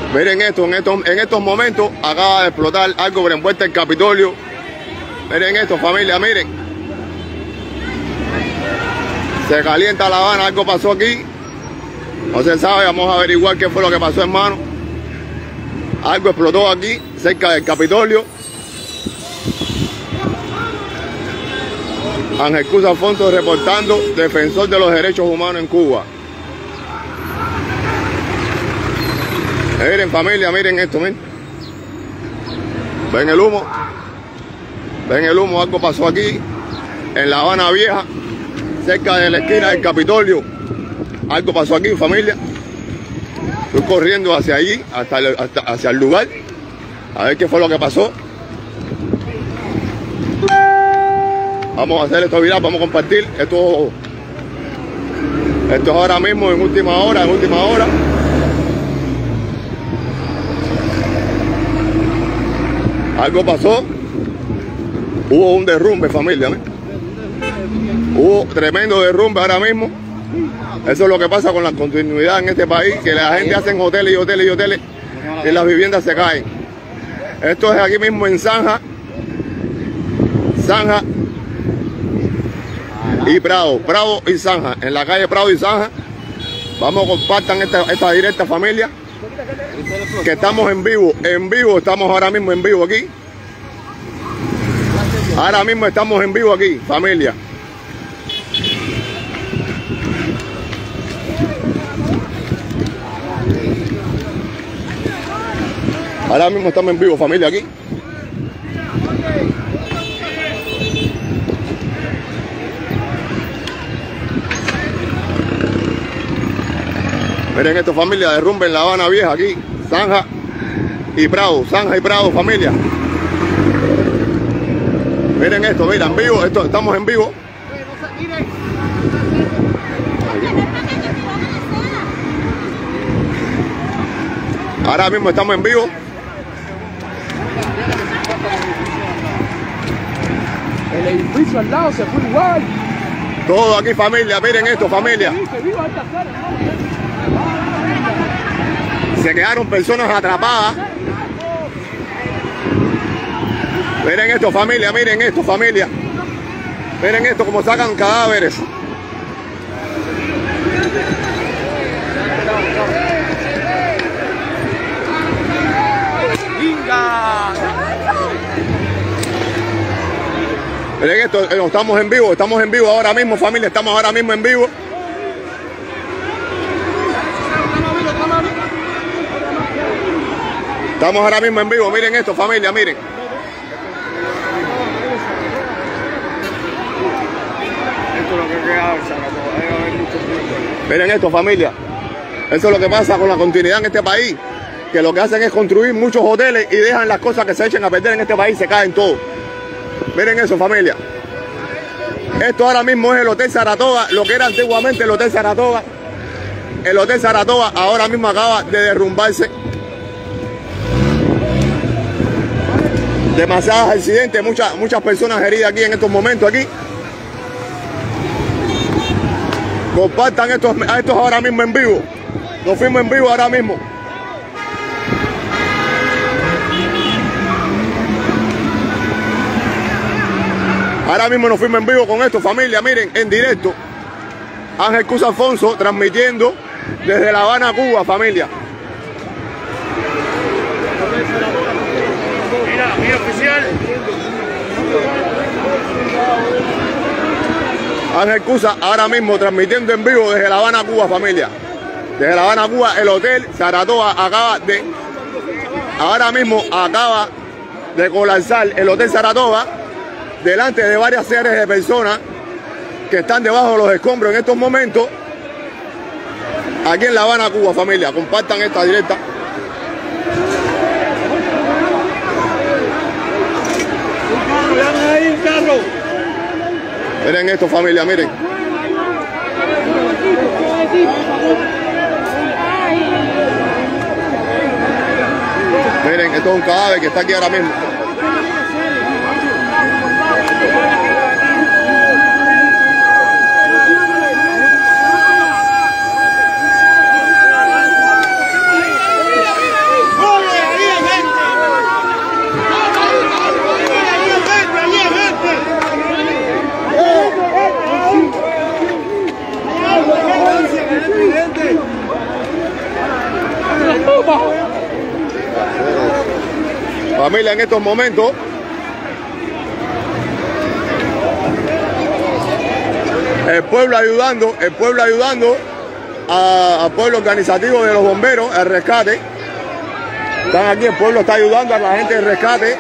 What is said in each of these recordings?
Miren esto, en estos momentos acaba de explotar algo por envuelta el Capitolio. Miren esto, familia, miren. Se calienta La Habana, algo pasó aquí. No se sabe, vamos a averiguar qué fue lo que pasó, hermano. Algo explotó aquí, cerca del Capitolio. Ángel Cruz Alfonso reportando, defensor de los derechos humanos en Cuba. Miren, familia, miren esto, miren. Ven el humo. Ven el humo, algo pasó aquí, en La Habana Vieja, cerca de la esquina del Capitolio. Algo pasó aquí, familia. Estoy corriendo hacia allí, hacia el lugar, a ver qué fue lo que pasó. Vamos a hacer esto viral, vamos a compartir. Esto es ahora mismo, en última hora, Algo pasó. Hubo un derrumbe, familia, ¿eh? Hubo tremendo derrumbe ahora mismo. Eso es lo que pasa con la continuidad en este país, que la gente hace hoteles y hoteles y hoteles y las viviendas se caen. Esto es aquí mismo en Zanja y Prado y Zanja, en la calle Prado y Zanja. Vamos, compartan esta directa, familia, que estamos en vivo, estamos ahora mismo en vivo aquí. Ahora mismo estamos en vivo aquí, familia. Ahora mismo estamos en vivo, familia, aquí. Miren esto, familia, derrumbe en La Habana Vieja, aquí. Zanja y Prado, familia. Miren esto, mira, en vivo, estamos en vivo. Ahora mismo estamos en vivo. El edificio al lado se fue igual. Todo aquí, familia, miren esto, familia. Se quedaron personas atrapadas. Miren esto, familia, miren esto, familia. Miren esto, como sacan cadáveres. Miren esto, estamos en vivo ahora mismo, familia, estamos ahora mismo en vivo. Estamos ahora mismo en vivo, miren esto, familia, miren. Miren esto, familia. Eso es lo que pasa con la continuidad en este país, que lo que hacen es construir muchos hoteles y dejan las cosas que se echen a perder en este país, se caen todo. Miren eso, familia. Esto ahora mismo es el Hotel Saratoga, lo que era antiguamente el Hotel Saratoga. El Hotel Saratoga ahora mismo acaba de derrumbarse. Demasiados accidentes, muchas personas heridas aquí en estos momentos aquí. Compartan estos ahora mismo en vivo. Nos fuimos en vivo ahora mismo. Ahora mismo nos fuimos en vivo con esto, familia, miren, en directo. Ángel Cruz Alfonso transmitiendo desde La Habana, Cuba, familia. Mira, oficial. Ángel Cruz ahora mismo transmitiendo en vivo desde La Habana, Cuba, familia. Desde La Habana, Cuba, el Hotel Saratoga ahora mismo acaba de colapsar el Hotel Saratoga delante de varias series de personas que están debajo de los escombros en estos momentos aquí en La Habana, Cuba, familia. Compartan esta directa. Miren esto, familia, miren. Miren, esto es un cadáver que está aquí ahora mismo. Familia, en estos momentos el pueblo ayudando al pueblo organizativo de los bomberos, el rescate. Están aquí, el pueblo está ayudando a la gente del rescate.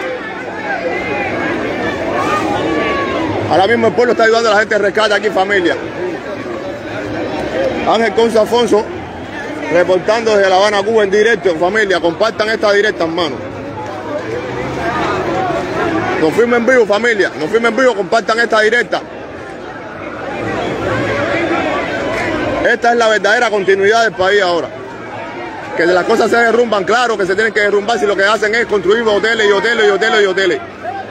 Ahora mismo el pueblo está ayudando a la gente del rescate aquí, familia. Ángel Conza Afonso, reportando desde La Habana, Cuba, en directo. Familia, compartan esta directa, hermano. Nos fuimos en vivo, familia. Nos fuimos en vivo, compartan esta directa. Esta es la verdadera continuidad del país ahora. Que las cosas se derrumban, claro que se tienen que derrumbar si lo que hacen es construir hoteles y hoteles y hoteles y hoteles.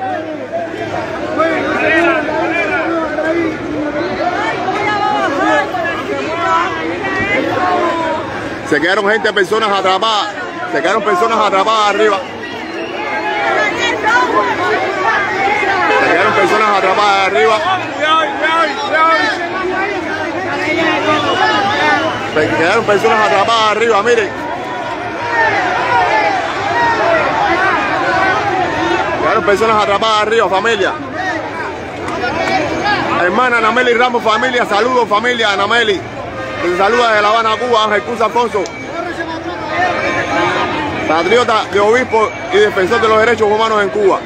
Se quedaron personas atrapadas. Se quedaron personas atrapadas arriba. Se quedaron personas atrapadas arriba. Se quedaron personas atrapadas arriba, miren. Quedaron personas atrapadas arriba, familia. Hermana Anameli Ramos, familia, saludos, familia, Anameli. Se saluda desde La Habana, Cuba, Ángel Conza Afonso. Patriota de obispo y defensor de los derechos humanos en Cuba.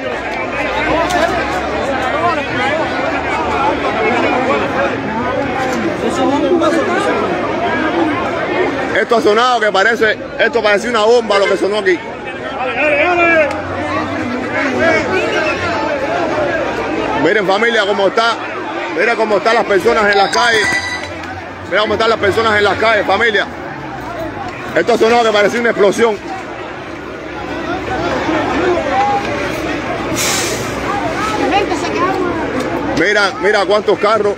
Esto ha sonado que parece, esto parecía una bomba lo que sonó aquí. Miren, familia, cómo está. Mira cómo están las personas en las calles. Mira cómo están las personas en las calles, familia. Esto ha sonado que parecía una explosión. Mira cuántos carros.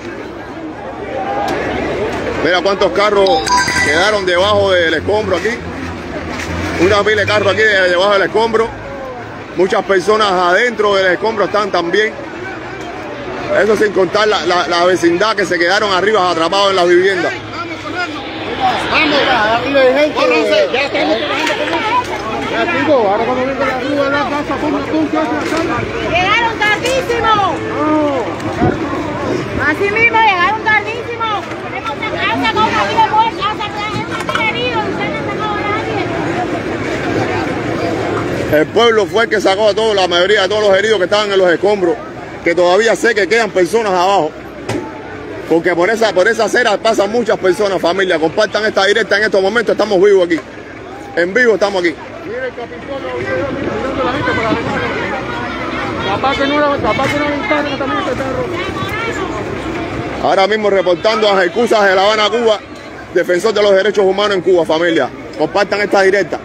Mira cuántos carros quedaron debajo del escombro aquí. Una pila de carros aquí debajo del escombro. Muchas personas adentro del escombro están también. Eso sin contar la vecindad que se quedaron arriba atrapados en las viviendas. Vamos, córranse, ya estamos ya digo, ahora cuando venga la grúa de la casa, llegaron tardísimo. Así mismo, llegaron tardísimo. Han sacado una vida muerta, han sacado heridos, ustedes no han sacado a nadie. El pueblo fue el que sacó a todos, la mayoría de todos los heridos que estaban en los escombros, que todavía sé que quedan personas abajo. Porque por esa acera pasan muchas personas, familia. Compartan esta directa en estos momentos, estamos vivos aquí. En vivo estamos aquí. Mira el capitán, mirando la gente para capaz que no ventana también se está roto. Ahora mismo reportando a Ángel Conza de La Habana, Cuba, defensor de los derechos humanos en Cuba, familia. Compartan esta directa.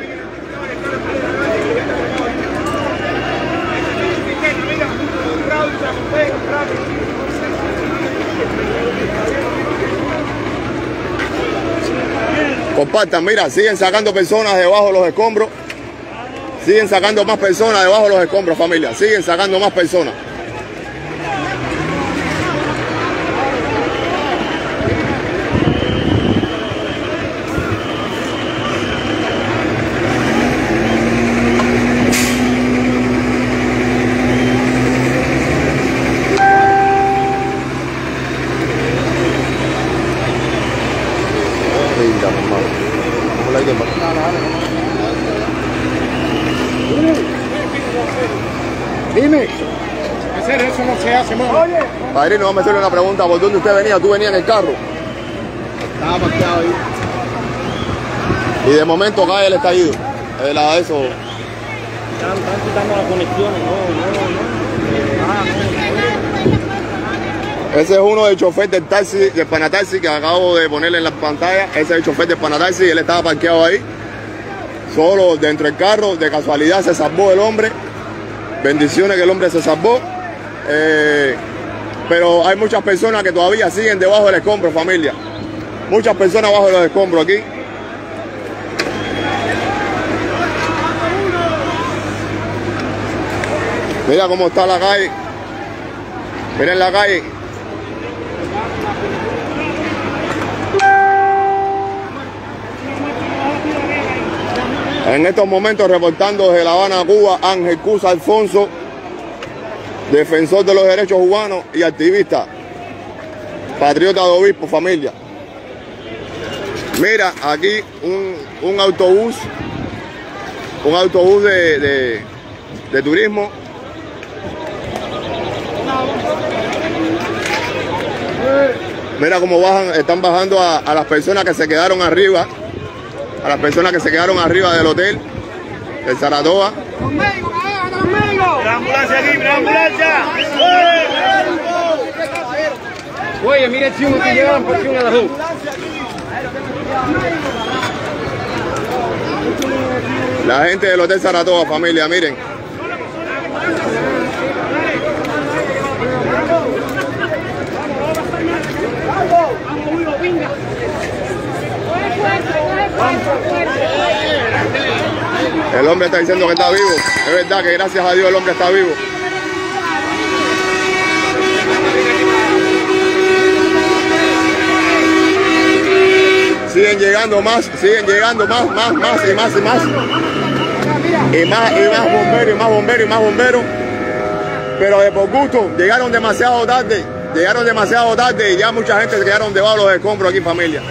Compartan, mira, siguen sacando personas debajo de los escombros. Siguen sacando más personas debajo de los escombros, familia. Siguen sacando más personas. Dime, hacer eso no se hace, mano. Oye, Padrino, vamos a hacerle una pregunta. ¿Por dónde usted venía? ¿Tú venías en el carro? estaba parqueado ahí. Y de momento cae el estallido. Eso. Están quitando las conexiones, Ese es uno del chofer del taxi, del Panataxi, que acabo de ponerle en la pantalla. Ese es el chofer del Panataxi, él estaba parqueado ahí. Solo dentro del carro, de casualidad se salvó el hombre. Bendiciones que el hombre se salvó. Pero hay muchas personas que todavía siguen debajo del escombro, familia. Muchas personas bajo de los escombros aquí. Mira cómo está la calle. Miren la calle. En estos momentos reportando desde La Habana, Cuba, Ángel Cusa Alfonso, defensor de los derechos humanos y activista, patriota de obispo, familia. Mira, aquí un autobús de turismo. Mira cómo bajan, están bajando a las personas que se quedaron arriba, del hotel del Saratoga. ¡La ambulancia aquí, la ambulancia! Oye, mire si uno que llevan por una de las dos. La gente del hotel Saratoga, familia, miren. El hombre está diciendo que está vivo. Es verdad que gracias a Dios el hombre está vivo. Siguen llegando más y más. Y más bomberos. Pero de por gusto, llegaron demasiado tarde y ya mucha gente se quedaron debajo de los escombros aquí, familia.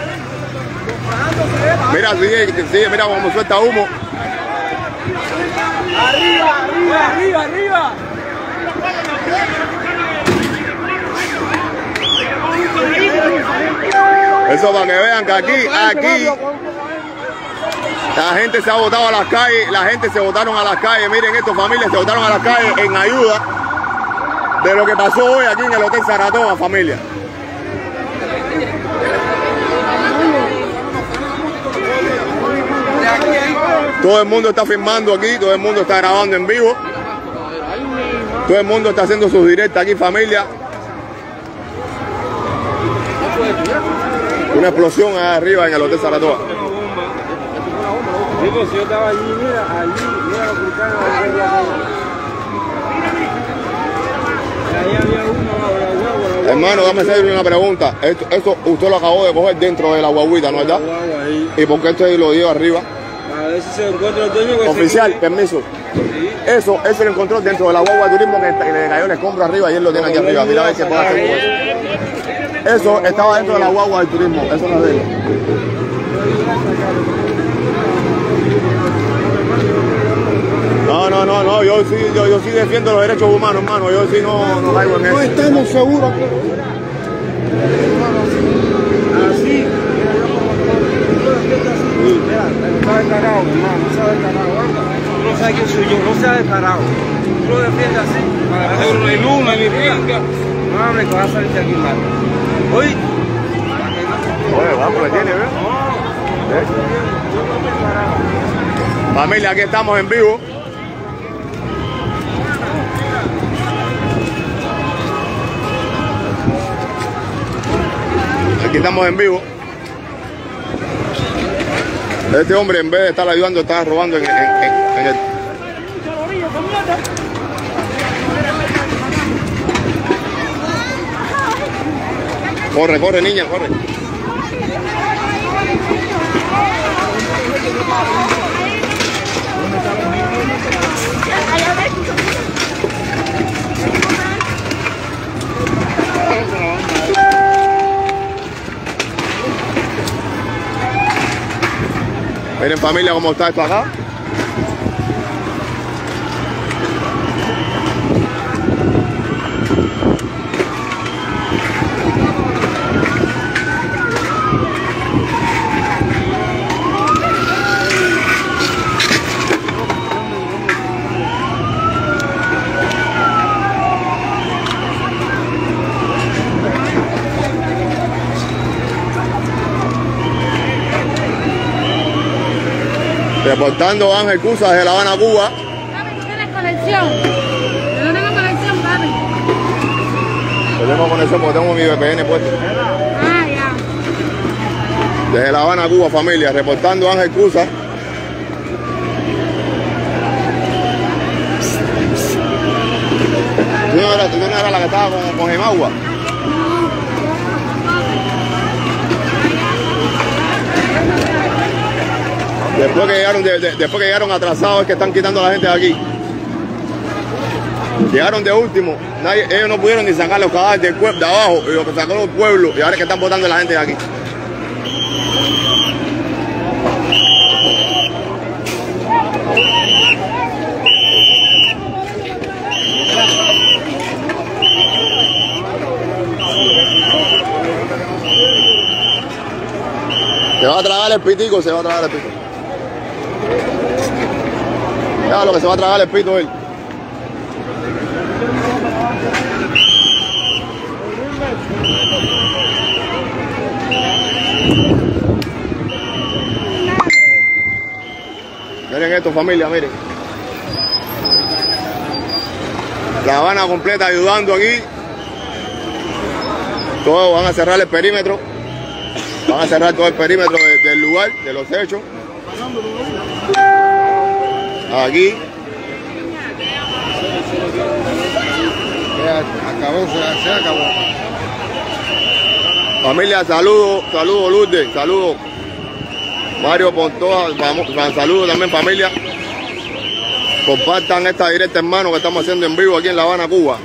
Mira, sigue, mira cómo suelta humo. ¡Arriba! Eso para que vean que aquí la gente se ha botado a las calles, se botaron a las calles, miren esto, familia, se botaron a las calles en ayuda de lo que pasó hoy aquí en el Hotel Saratoga, familia. Todo el mundo está filmando aquí, todo el mundo está grabando en vivo, todo el mundo está haciendo sus directas aquí, familia. Una explosión allá arriba en el Hotel Saratoga. Sí, pues yo estaba allí, mira los vulcanes. Ahí había uno, hermano, dame hacerle una pregunta. Esto usted lo acabó de coger dentro de la guaguita, ¿no es verdad? ¿Y por qué usted lo dio arriba? A ver si se encuentra el dueño. Oficial, permiso. Sí. Eso lo encontró dentro de la guagua de turismo que le cayó el escombro arriba y él lo tiene aquí arriba. Mira a ver qué puede hacer con eso. Eso estaba dentro de la guagua del turismo. Eso no es de él. No. Yo sí defiendo los derechos humanos, hermano. Yo sí no caigo en eso. No estamos seguros. Así. No sabe carajo, hermano, no sabe carajo. Tú no sabes quién soy yo, no sabe carajo. Tú lo defiendes así. Para hacer una luna en mi pinga. No hable que vas a salir de aquí mal. Oye. Oye, vamos, le tiene, ¿verdad? Familia, aquí estamos en vivo. Aquí estamos en vivo. Este hombre, en vez de estar ayudando, está robando en el... Corre, niña, corre. Miren, familia, cómo está esto acá. Reportando Ángel Cusa desde La Habana, Cuba. Papi, ¿tú tienes conexión? Yo no tengo conexión, papi. Yo tengo conexión porque tengo mi VPN puesto. Ah, ya. Desde La Habana, Cuba, familia. Reportando Ángel Cusa. ¿Tú no eras la que estaba con Gemagua? Después que llegaron atrasados es que están quitando a la gente de aquí. Llegaron de último, ellos no pudieron ni sacar los cadáveres de abajo, y lo que sacó los pueblos, y ahora es que están botando a la gente de aquí. Se va a tragar el pitico, se va a tragar el pito. Ya lo que se va a tragar el pito él. Miren esto, familia, miren. La Habana completa ayudando aquí. Todos van a cerrar el perímetro. Van a cerrar todo el perímetro del lugar, de los hechos. Aquí. Se acabó. Familia, saludos Lourdes, saludos. Mario Pontoa, saludos también familia. Compartan esta directa, hermano, que estamos haciendo en vivo aquí en La Habana, Cuba.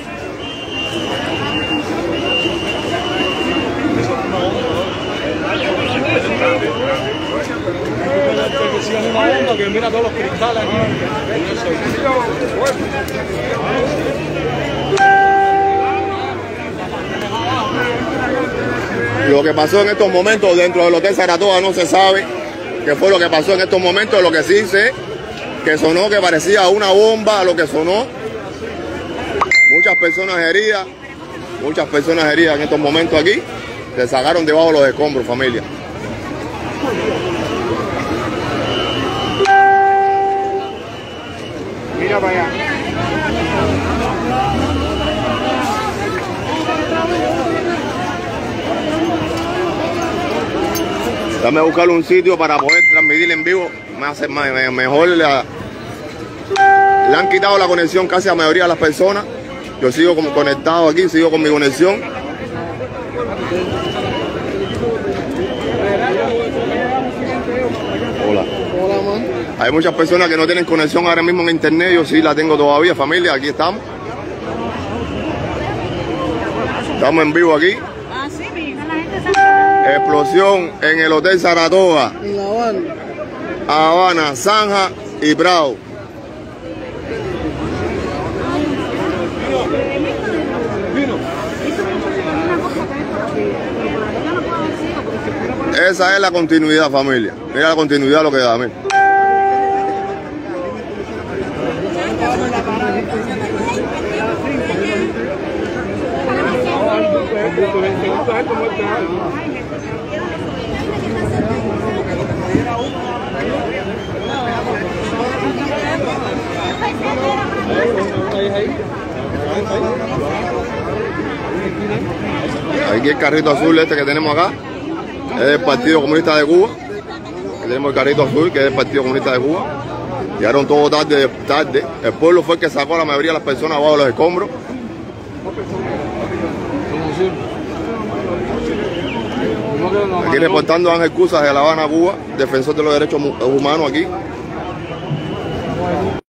Que mira todos los cristales aquí. Lo que pasó en estos momentos dentro del Hotel Saratoga no se sabe qué fue lo que pasó en estos momentos. Lo que sí sé que sonó, que parecía una bomba lo que sonó. Muchas personas heridas en estos momentos aquí. Se sacaron debajo los escombros, familia. Mira para allá. Dame a buscar un sitio para poder transmitir en vivo. Mejor le han quitado la conexión casi a la mayoría de las personas. Yo sigo como conectado aquí, sigo con mi conexión. Hola. Hola, man. Hay muchas personas que no tienen conexión ahora mismo en internet. Yo sí la tengo todavía, familia. Aquí estamos. Estamos en vivo aquí. Ah, sí, mira, la gente sabe. Explosión en el Hotel Saratoga, En La Habana. Habana, Zanja y Bravo. Esa es la continuidad, familia. Mira la continuidad lo que da, mira. Aquí el carrito azul este que tenemos acá es del Partido Comunista de Cuba. Aquí tenemos el carrito azul que es del Partido Comunista de Cuba. Llegaron todos tarde. El pueblo fue el que sacó a la mayoría de las personas abajo de los escombros. Aquí reportando Ángel Cusas de La Habana, Cuba, defensor de los derechos humanos aquí.